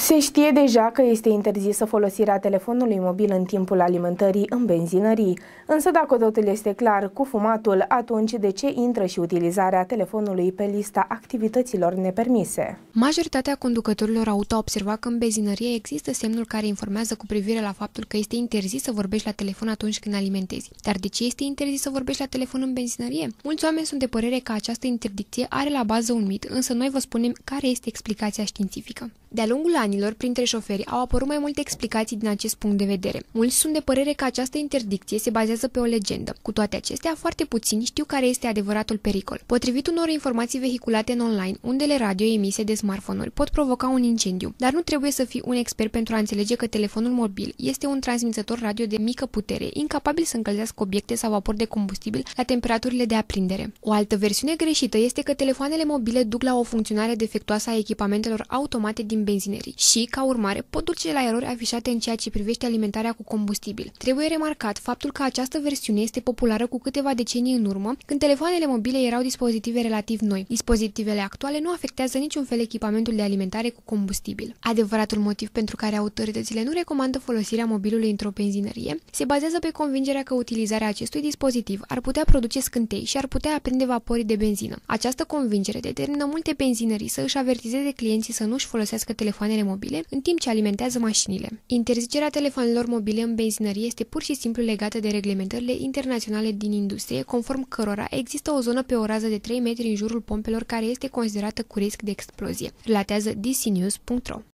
Se știe deja că este interzisă folosirea telefonului mobil în timpul alimentării în benzinării, însă dacă totul este clar cu fumatul, atunci de ce intră și utilizarea telefonului pe lista activităților nepermise? Majoritatea conducătorilor auto a observat că în benzinărie există semnul care informează cu privire la faptul că este interzis să vorbești la telefon atunci când alimentezi. Dar de ce este interzis să vorbești la telefon în benzinărie? Mulți oameni sunt de părere că această interdicție are la bază un mit, însă noi vă spunem care este explicația științifică. De-a lungul anilor, printre șoferi, au apărut mai multe explicații din acest punct de vedere. Mulți sunt de părere că această interdicție se bazează pe o legendă. Cu toate acestea, foarte puțini știu care este adevăratul pericol. Potrivit unor informații vehiculate în online, undele radio emise de smartphone-uri pot provoca un incendiu, dar nu trebuie să fii un expert pentru a înțelege că telefonul mobil este un transmisător radio de mică putere, incapabil să încălzească obiecte sau vapori de combustibil la temperaturile de aprindere. O altă versiune greșită este că telefoanele mobile duc la o funcționare defectuoasă a echipamentelor automate din benzinerii și, ca urmare, pot duce la erori afișate în ceea ce privește alimentarea cu combustibil. Trebuie remarcat faptul că această versiune este populară cu câteva decenii în urmă, când telefoanele mobile erau dispozitive relativ noi. Dispozitivele actuale nu afectează niciun fel echipamentul de alimentare cu combustibil. Adevăratul motiv pentru care autoritățile nu recomandă folosirea mobilului într-o benzinărie se bazează pe convingerea că utilizarea acestui dispozitiv ar putea produce scântei și ar putea aprinde vaporii de benzină. Această convingere determină multe benzinării să își avertizeze clienții să nu-și folosească telefoanele mobile în timp ce alimentează mașinile. Interzicerea telefonelor mobile în benzinărie este pur și simplu legată de reglementările internaționale din industrie, conform cărora există o zonă pe o rază de 3 metri în jurul pompelor care este considerată cu risc de explozie, relatează dcnews.ro.